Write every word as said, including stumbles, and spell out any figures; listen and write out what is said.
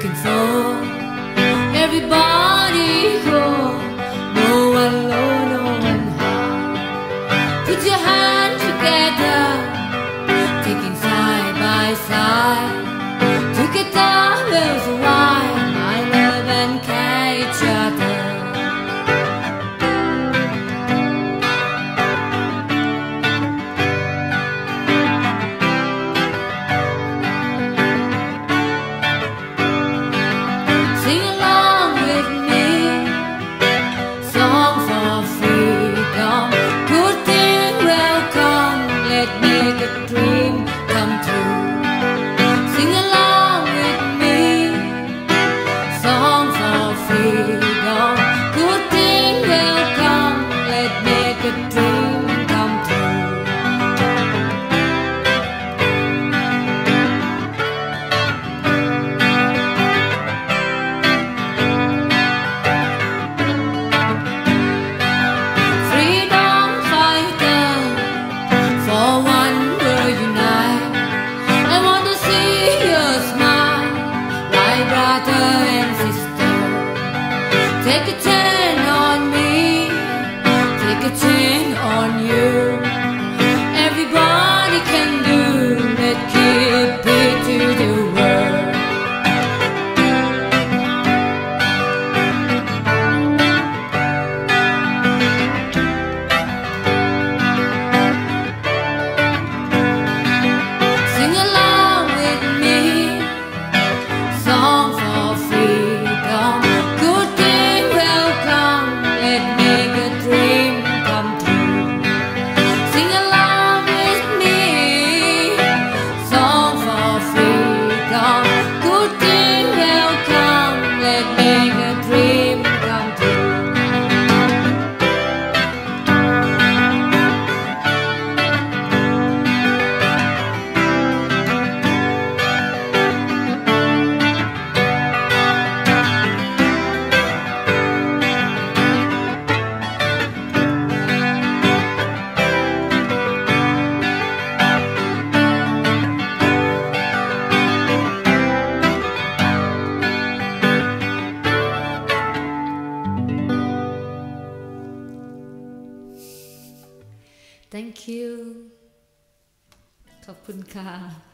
looking for everybody go. No one low, no one high. Put your hands together, taking side by side. Together we'll survive, my love, and care each other. Sing along with me, song for freedom. Good thing will come, let make a dream come true. Sing along with me, song for freedom. Good thing will come, let make a dream come true. Take a turn on me, take a turn on you. Everybody can do, let's keep it to the world. Sing along with me, song for freedom. Good thing will come, let make a dream come true. Sing along with me, song for freedom. Good thing will come, let make a dream come true. Thank you ขอบคุณค่ะ